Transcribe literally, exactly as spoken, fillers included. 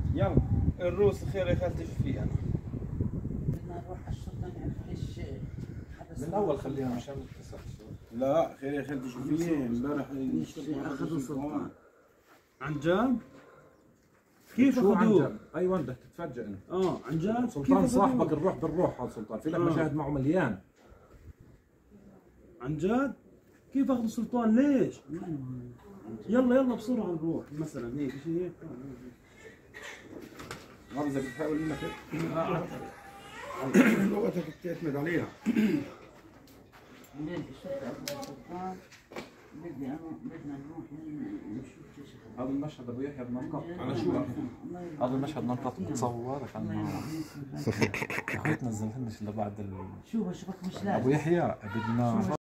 يلا الروس الخير يا خالتي شو في انا. بدنا نروح على الشرطة نعرف ليش حبس من اول خليها مشان نتصل. لا خير يا خالتي شو في امبارح اخذوا سلطان. عن جد؟ كيف شو عن اخذوه؟ جد؟ ايوه بدك تتفاجئ انت. اه عن جد؟ سلطان صاحبك الروح بالروح هذا سلطان، في لك آه. مشاهد معه مليان. عن جد؟ كيف اخذوا سلطان ليش؟ يلا يلا بسرعة نروح مثلا هيك شيء هيك. ما بدك تحاول انك لغتك بتعتمد عليها. ليش الشرطة أخذوا سلطان؟ بدي أنا بدنا نروح نشوف ايش هذا المشهد ابو يحيى بن نقط. على شو؟ هذا المشهد نقط متصور كان اخوي تنزلهنش الا بعد ال... شو بشبك مش لازم ابو يحيى بدنا